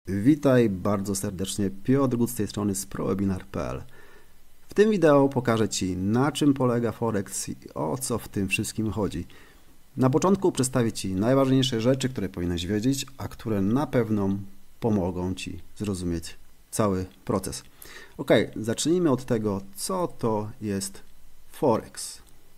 Witaj bardzo serdecznie, Piotr Gut z tej strony z prowebinar.pl. W tym wideo pokażę Ci, na czym polega Forex i o co w tym wszystkim chodzi. Na początku przedstawię Ci najważniejsze rzeczy, które powinieneś wiedzieć, a które na pewno pomogą Ci zrozumieć cały proces. Ok, zacznijmy od tego, co to jest Forex.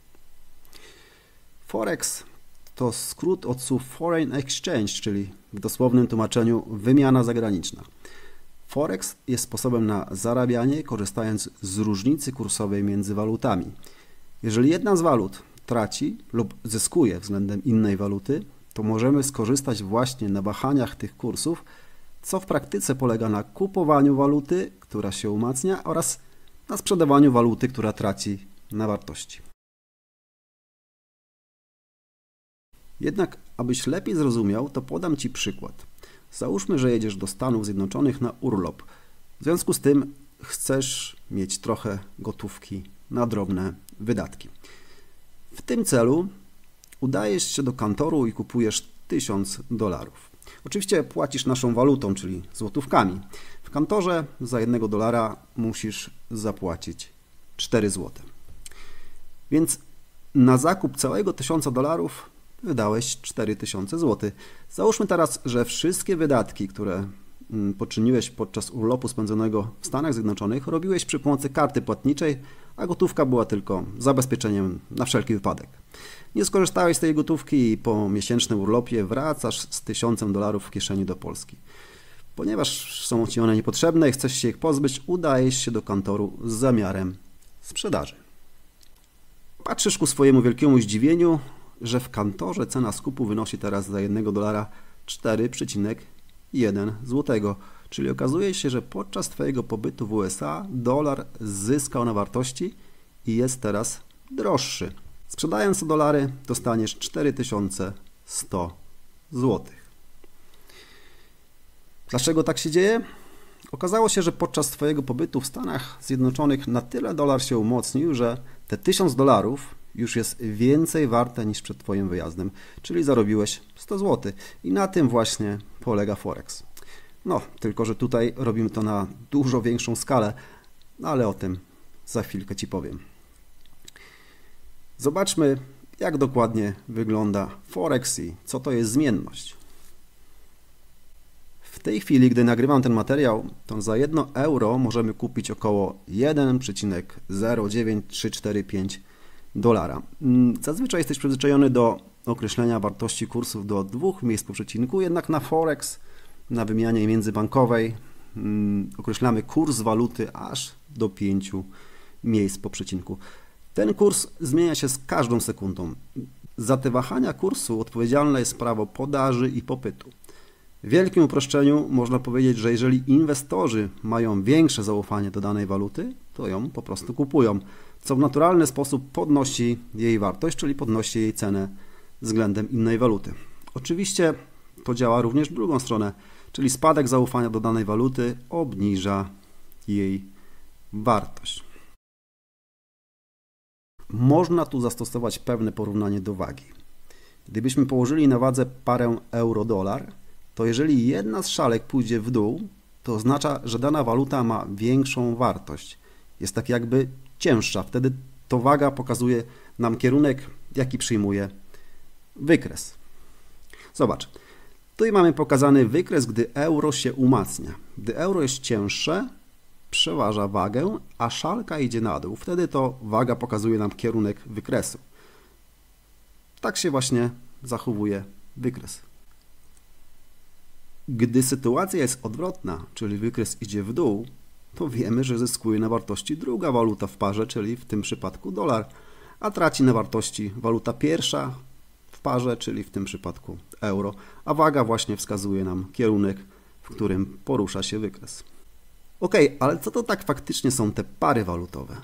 Forex to skrót od słów Foreign Exchange, czyli w dosłownym tłumaczeniu wymiana zagraniczna. Forex jest sposobem na zarabianie, korzystając z różnicy kursowej między walutami. Jeżeli jedna z walut traci lub zyskuje względem innej waluty, to możemy skorzystać właśnie na wahaniach tych kursów, co w praktyce polega na kupowaniu waluty, która się umacnia, oraz na sprzedawaniu waluty, która traci na wartości. Jednak, abyś lepiej zrozumiał, to podam Ci przykład. Załóżmy, że jedziesz do Stanów Zjednoczonych na urlop. W związku z tym chcesz mieć trochę gotówki na drobne wydatki. W tym celu udajesz się do kantoru i kupujesz $1000. Oczywiście płacisz naszą walutą, czyli złotówkami. W kantorze za $1 musisz zapłacić 4 zł. Więc na zakup całego $1000 wydałeś 4000 zł. Załóżmy teraz, że wszystkie wydatki, które poczyniłeś podczas urlopu spędzonego w Stanach Zjednoczonych, robiłeś przy pomocy karty płatniczej, a gotówka była tylko zabezpieczeniem na wszelki wypadek. Nie skorzystałeś z tej gotówki i po miesięcznym urlopie wracasz z $1000 w kieszeni do Polski. Ponieważ są Ci one niepotrzebne i chcesz się ich pozbyć, udajesz się do kantoru z zamiarem sprzedaży. Patrzysz ku swojemu wielkiemu zdziwieniu, że w kantorze cena skupu wynosi teraz za $1 4,1 zł. Czyli okazuje się, że podczas Twojego pobytu w USA dolar zyskał na wartości i jest teraz droższy. Sprzedając te dolary dostaniesz 4100 zł. Dlaczego tak się dzieje? Okazało się, że podczas Twojego pobytu w Stanach Zjednoczonych na tyle dolar się umocnił, że te $1000 już jest więcej warte niż przed Twoim wyjazdem, czyli zarobiłeś 100 zł. I na tym właśnie polega Forex. No, tylko że tutaj robimy to na dużo większą skalę, ale o tym za chwilkę Ci powiem. Zobaczmy, jak dokładnie wygląda Forex i co to jest zmienność. W tej chwili, gdy nagrywam ten materiał, to za €1 możemy kupić około 1,09345 dolara. Zazwyczaj jesteś przyzwyczajony do określenia wartości kursów do 2 miejsc po przecinku, jednak na Forex, na wymianie międzybankowej określamy kurs waluty aż do 5 miejsc po przecinku. Ten kurs zmienia się z każdą sekundą. Za te wahania kursu odpowiedzialne jest prawo podaży i popytu. W wielkim uproszczeniu można powiedzieć, że jeżeli inwestorzy mają większe zaufanie do danej waluty, to ją po prostu kupują, co w naturalny sposób podnosi jej wartość, czyli podnosi jej cenę względem innej waluty. Oczywiście to działa również w drugą stronę, czyli spadek zaufania do danej waluty obniża jej wartość. Można tu zastosować pewne porównanie do wagi. Gdybyśmy położyli na wadze parę euro-dolar, to jeżeli jedna z szalek pójdzie w dół, to oznacza, że dana waluta ma większą wartość. Jest tak jakby cięższa. Wtedy to waga pokazuje nam kierunek, jaki przyjmuje wykres. Zobacz, tutaj mamy pokazany wykres, gdy euro się umacnia. Gdy euro jest cięższe, przeważa wagę, a szalka idzie na dół. Wtedy to waga pokazuje nam kierunek wykresu. Tak się właśnie zachowuje wykres. Gdy sytuacja jest odwrotna, czyli wykres idzie w dół, to wiemy, że zyskuje na wartości druga waluta w parze, czyli w tym przypadku dolar, a traci na wartości waluta pierwsza w parze, czyli w tym przypadku euro, a waga właśnie wskazuje nam kierunek, w którym porusza się wykres. Ok, ale co to tak faktycznie są te pary walutowe?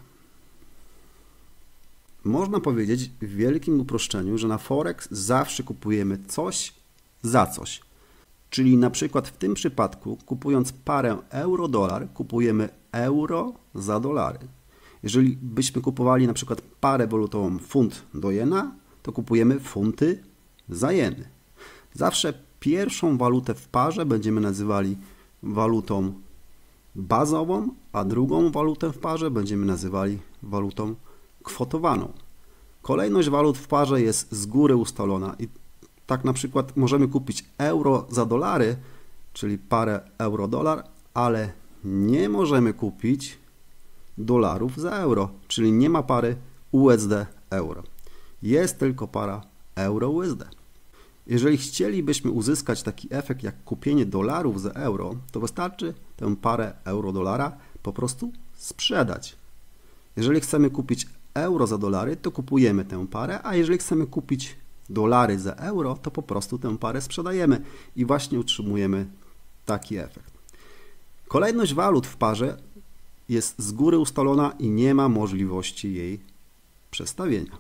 Można powiedzieć w wielkim uproszczeniu, że na Forex zawsze kupujemy coś za coś. Czyli na przykład w tym przypadku, kupując parę euro-dolar, kupujemy euro za dolary. Jeżeli byśmy kupowali na przykład parę walutową funt do jena, to kupujemy funty za jeny. Zawsze pierwszą walutę w parze będziemy nazywali walutą bazową, a drugą walutę w parze będziemy nazywali walutą kwotowaną. Kolejność walut w parze jest z góry ustalona i tak na przykład możemy kupić euro za dolary, czyli parę euro-dolar, ale nie możemy kupić dolarów za euro, czyli nie ma pary USD-euro. Jest tylko para euro-USD. Jeżeli chcielibyśmy uzyskać taki efekt jak kupienie dolarów za euro, to wystarczy tę parę euro-dolara po prostu sprzedać. Jeżeli chcemy kupić euro za dolary, to kupujemy tę parę, a jeżeli chcemy kupić dolary za euro, to po prostu tę parę sprzedajemy i właśnie utrzymujemy taki efekt. Kolejność walut w parze jest z góry ustalona i nie ma możliwości jej przestawienia.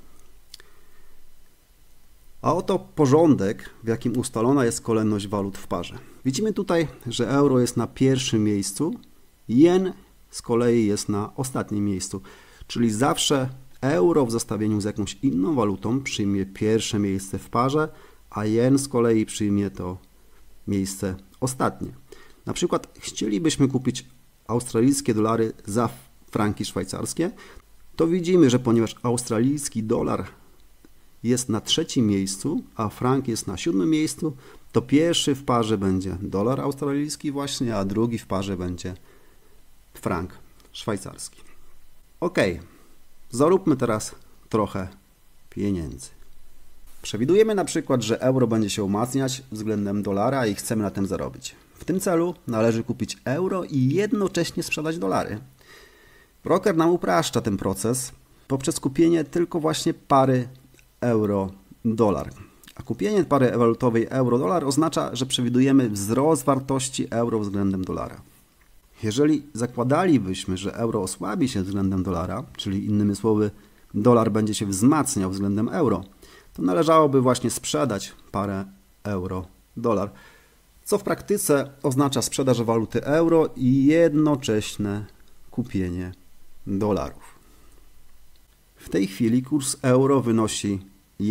A oto porządek, w jakim ustalona jest kolejność walut w parze. Widzimy tutaj, że euro jest na pierwszym miejscu, jen z kolei jest na ostatnim miejscu, czyli zawsze euro w zestawieniu z jakąś inną walutą przyjmie pierwsze miejsce w parze, a jen z kolei przyjmie to miejsce ostatnie. Na przykład chcielibyśmy kupić australijskie dolary za franki szwajcarskie, to widzimy, że ponieważ australijski dolar jest na trzecim miejscu, a frank jest na 7. miejscu, to pierwszy w parze będzie dolar australijski właśnie, a drugi w parze będzie frank szwajcarski. Ok, zaróbmy teraz trochę pieniędzy. Przewidujemy na przykład, że euro będzie się umacniać względem dolara i chcemy na tym zarobić. W tym celu należy kupić euro i jednocześnie sprzedać dolary. Broker nam upraszcza ten proces poprzez kupienie tylko właśnie pary euro-dolar. A kupienie pary walutowej euro-dolar oznacza, że przewidujemy wzrost wartości euro względem dolara. Jeżeli zakładalibyśmy, że euro osłabi się względem dolara, czyli innymi słowy dolar będzie się wzmacniał względem euro, to należałoby właśnie sprzedać parę euro-dolar, co w praktyce oznacza sprzedaż waluty euro i jednoczesne kupienie dolarów. W tej chwili kurs euro wynosi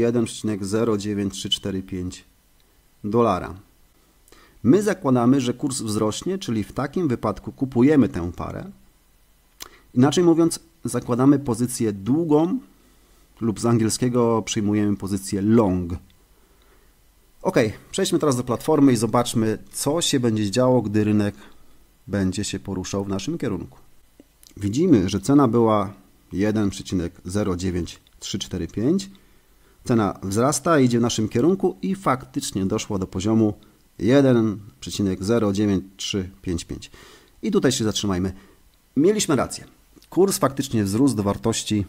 1,09345 dolara. My zakładamy, że kurs wzrośnie, czyli w takim wypadku kupujemy tę parę. Inaczej mówiąc, zakładamy pozycję długą lub z angielskiego przyjmujemy pozycję long. Ok, przejdźmy teraz do platformy i zobaczmy, co się będzie działo, gdy rynek będzie się poruszał w naszym kierunku. Widzimy, że cena była 1,09345. Cena wzrasta, idzie w naszym kierunku i faktycznie doszła do poziomu 1,09355. I tutaj się zatrzymajmy. Mieliśmy rację. Kurs faktycznie wzrósł do wartości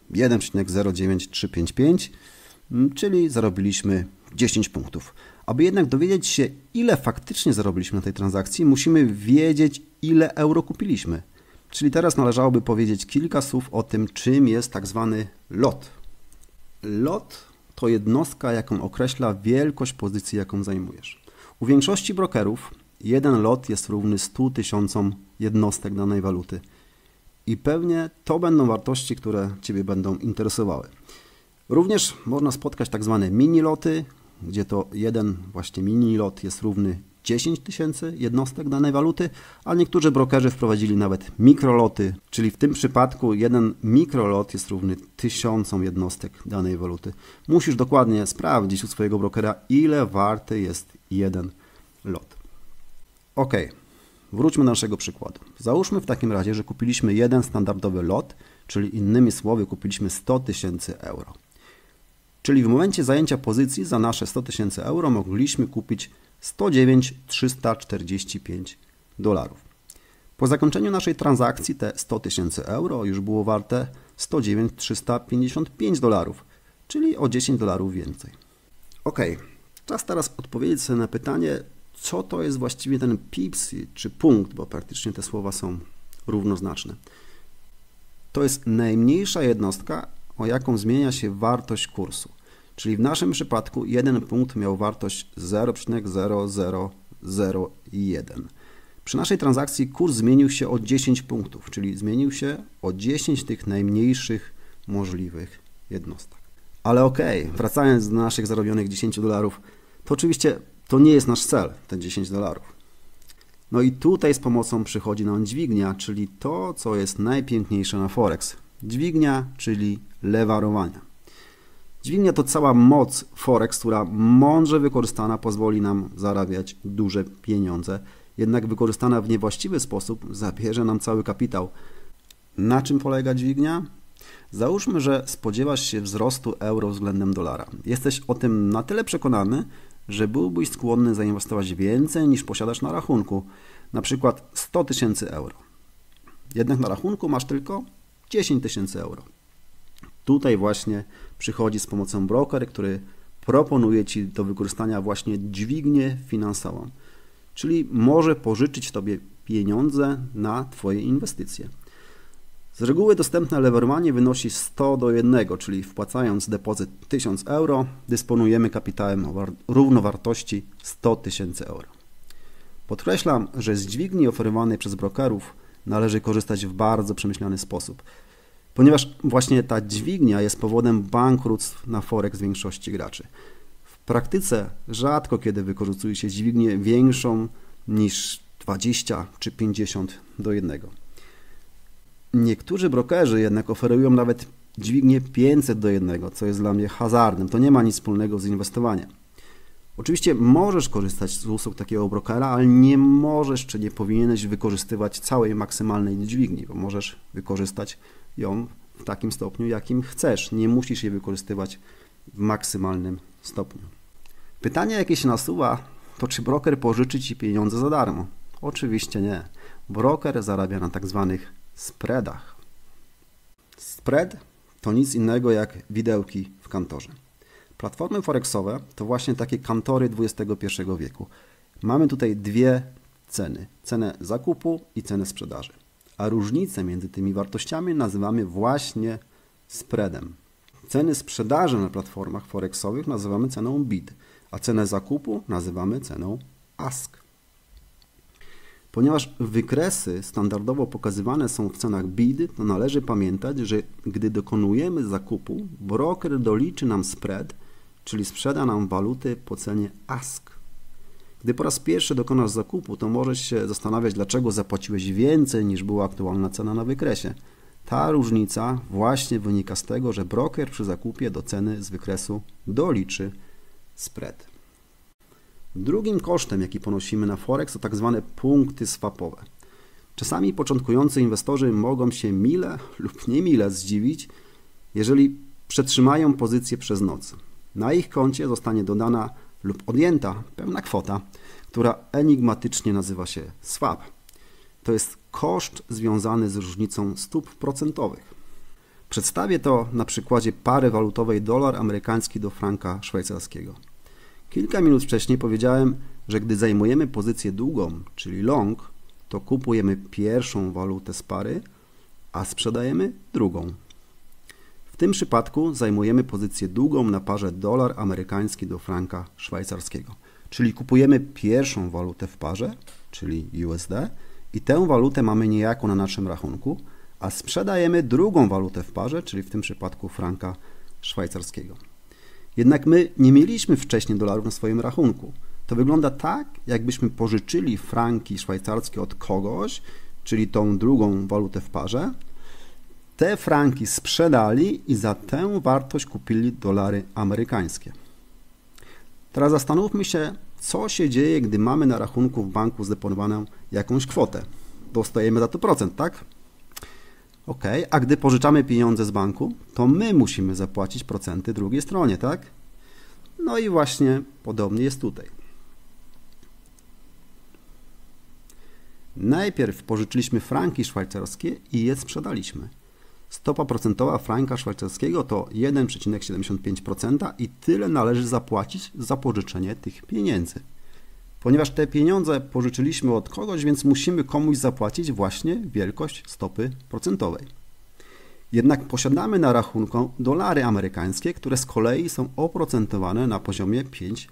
1,09355, czyli zarobiliśmy 10 punktów. Aby jednak dowiedzieć się, ile faktycznie zarobiliśmy na tej transakcji, musimy wiedzieć, ile euro kupiliśmy. Czyli teraz należałoby powiedzieć kilka słów o tym, czym jest tak zwany lot. Lot to jednostka, jaką określa wielkość pozycji, jaką zajmujesz. U większości brokerów jeden lot jest równy 100 000 jednostek danej waluty. I pewnie to będą wartości, które Ciebie będą interesowały. Również można spotkać tak zwane mini loty, gdzie to jeden właśnie mini lot jest równy 10 000 jednostek danej waluty, a niektórzy brokerzy wprowadzili nawet mikroloty, czyli w tym przypadku jeden mikrolot jest równy 1000 jednostek danej waluty. Musisz dokładnie sprawdzić u swojego brokera, ile warty jest jeden lot. Ok, wróćmy do naszego przykładu. Załóżmy w takim razie, że kupiliśmy jeden standardowy lot, czyli innymi słowy kupiliśmy 100 000 euro. Czyli w momencie zajęcia pozycji za nasze 100 000 euro mogliśmy kupić 109 345 dolarów. Po zakończeniu naszej transakcji te 100 000 euro już było warte 109 355 dolarów, czyli o 10 dolarów więcej. Ok, czas teraz odpowiedzieć sobie na pytanie, co to jest właściwie ten pips czy punkt, bo praktycznie te słowa są równoznaczne. To jest najmniejsza jednostka, o jaką zmienia się wartość kursu. Czyli w naszym przypadku jeden punkt miał wartość 0,0001. Przy naszej transakcji kurs zmienił się o 10 punktów, czyli zmienił się o 10 tych najmniejszych możliwych jednostek. Ale okej, wracając do naszych zarobionych 10 dolarów, to oczywiście to nie jest nasz cel, te 10 dolarów. No i tutaj z pomocą przychodzi nam dźwignia, czyli to, co jest najpiękniejsze na Forex. Dźwignia, czyli lewarowania. Dźwignia to cała moc Forex, która mądrze wykorzystana pozwoli nam zarabiać duże pieniądze, jednak wykorzystana w niewłaściwy sposób zabierze nam cały kapitał. Na czym polega dźwignia? Załóżmy, że spodziewasz się wzrostu euro względem dolara. Jesteś o tym na tyle przekonany, że byłbyś skłonny zainwestować więcej niż posiadasz na rachunku, na przykład 100 tysięcy euro. Jednak na rachunku masz tylko 10 tysięcy euro. Tutaj właśnie przychodzi z pomocą broker, który proponuje Ci do wykorzystania właśnie dźwignię finansową, czyli może pożyczyć Tobie pieniądze na Twoje inwestycje. Z reguły dostępne lewarowanie wynosi 100:1, czyli wpłacając depozyt 1000 euro, dysponujemy kapitałem o równowartości 100 tysięcy euro. Podkreślam, że z dźwigni oferowanej przez brokerów należy korzystać w bardzo przemyślany sposób, ponieważ właśnie ta dźwignia jest powodem bankructw na Forex większości graczy. W praktyce rzadko kiedy wykorzystuje się dźwignię większą niż 20 czy 50:1. Niektórzy brokerzy jednak oferują nawet dźwignię 500:1, co jest dla mnie hazardem. To nie ma nic wspólnego z inwestowaniem. Oczywiście możesz korzystać z usług takiego brokera, ale nie możesz czy nie powinieneś wykorzystywać całej maksymalnej dźwigni, bo możesz wykorzystać ją w takim stopniu, jakim chcesz. Nie musisz jej wykorzystywać w maksymalnym stopniu. Pytanie, jakie się nasuwa, to czy broker pożyczy Ci pieniądze za darmo? Oczywiście nie. Broker zarabia na tak zwanych spreadach. Spread to nic innego jak widełki w kantorze. Platformy forexowe to właśnie takie kantory XXI wieku. Mamy tutaj dwie ceny. Cenę zakupu i cenę sprzedaży. A różnicę między tymi wartościami nazywamy właśnie spreadem. Ceny sprzedaży na platformach forexowych nazywamy ceną bid, a cenę zakupu nazywamy ceną ask. Ponieważ wykresy standardowo pokazywane są w cenach bid, to należy pamiętać, że gdy dokonujemy zakupu, broker doliczy nam spread, czyli sprzeda nam waluty po cenie ask. Gdy po raz pierwszy dokonasz zakupu, to możesz się zastanawiać, dlaczego zapłaciłeś więcej niż była aktualna cena na wykresie. Ta różnica właśnie wynika z tego, że broker przy zakupie do ceny z wykresu doliczy spread. Drugim kosztem, jaki ponosimy na Forex, to tak zwane punkty swapowe. Czasami początkujący inwestorzy mogą się mile lub niemile zdziwić, jeżeli przetrzymają pozycję przez noc. Na ich koncie zostanie dodana lub odjęta pewna kwota, która enigmatycznie nazywa się swap. To jest koszt związany z różnicą stóp procentowych. Przedstawię to na przykładzie pary walutowej dolar amerykański do franka szwajcarskiego. Kilka minut wcześniej powiedziałem, że gdy zajmujemy pozycję długą, czyli long, to kupujemy pierwszą walutę z pary, a sprzedajemy drugą. W tym przypadku zajmujemy pozycję długą na parze dolar amerykański do franka szwajcarskiego. Czyli kupujemy pierwszą walutę w parze, czyli USD, i tę walutę mamy niejako na naszym rachunku, a sprzedajemy drugą walutę w parze, czyli w tym przypadku franka szwajcarskiego. Jednak my nie mieliśmy wcześniej dolarów na swoim rachunku. To wygląda tak, jakbyśmy pożyczyli franki szwajcarskie od kogoś, czyli tą drugą walutę w parze. Te franki sprzedali i za tę wartość kupili dolary amerykańskie. Teraz zastanówmy się, co się dzieje, gdy mamy na rachunku w banku zdeponowaną jakąś kwotę. Dostajemy za to procent, tak? Ok, a gdy pożyczamy pieniądze z banku, to my musimy zapłacić procenty drugiej stronie, tak? No i właśnie podobnie jest tutaj. Najpierw pożyczyliśmy franki szwajcarskie i je sprzedaliśmy. Stopa procentowa franka szwajcarskiego to 1,75% i tyle należy zapłacić za pożyczenie tych pieniędzy. Ponieważ te pieniądze pożyczyliśmy od kogoś, więc musimy komuś zapłacić właśnie wielkość stopy procentowej. Jednak posiadamy na rachunku dolary amerykańskie, które z kolei są oprocentowane na poziomie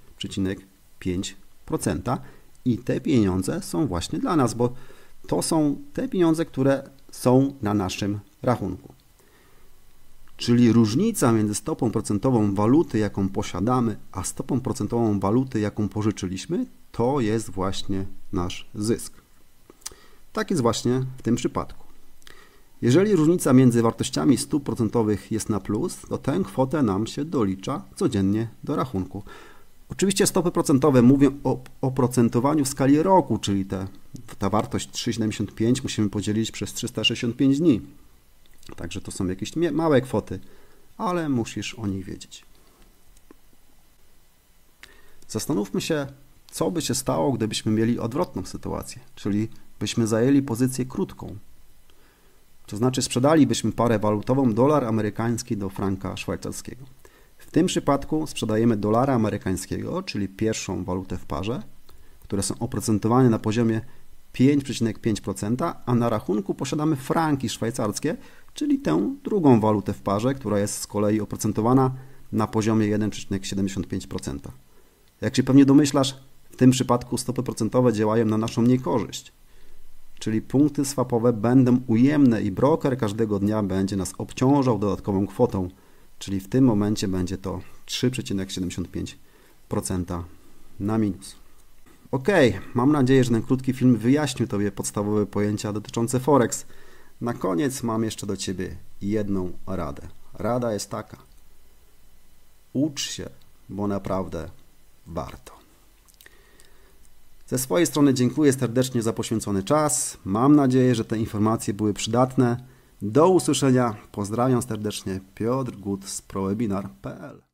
5,5% i te pieniądze są właśnie dla nas, bo to są te pieniądze, które są na naszym rachunku. Czyli różnica między stopą procentową waluty, jaką posiadamy, a stopą procentową waluty, jaką pożyczyliśmy, to jest właśnie nasz zysk. Tak jest właśnie w tym przypadku. Jeżeli różnica między wartościami stóp procentowych jest na plus, to tę kwotę nam się dolicza codziennie do rachunku. Oczywiście stopy procentowe mówią o oprocentowaniu w skali roku, czyli ta wartość 3,75 musimy podzielić przez 365 dni. Także to są jakieś małe kwoty, ale musisz o nich wiedzieć. Zastanówmy się, co by się stało, gdybyśmy mieli odwrotną sytuację, czyli byśmy zajęli pozycję krótką. To znaczy sprzedalibyśmy parę walutową dolar amerykański do franka szwajcarskiego. W tym przypadku sprzedajemy dolara amerykańskiego, czyli pierwszą walutę w parze, które są oprocentowane na poziomie 5,5%, a na rachunku posiadamy franki szwajcarskie, czyli tę drugą walutę w parze, która jest z kolei oprocentowana na poziomie 1,75%. Jak się pewnie domyślasz, w tym przypadku stopy procentowe działają na naszą niekorzyść, czyli punkty swapowe będą ujemne i broker każdego dnia będzie nas obciążał dodatkową kwotą, czyli w tym momencie będzie to 3,75% na minus. Ok, mam nadzieję, że ten krótki film wyjaśnił Tobie podstawowe pojęcia dotyczące Forex. Na koniec mam jeszcze do Ciebie jedną radę. Rada jest taka. Ucz się, bo naprawdę warto. Ze swojej strony dziękuję serdecznie za poświęcony czas. Mam nadzieję, że te informacje były przydatne. Do usłyszenia. Pozdrawiam serdecznie. Piotr Gut z prowebinar.pl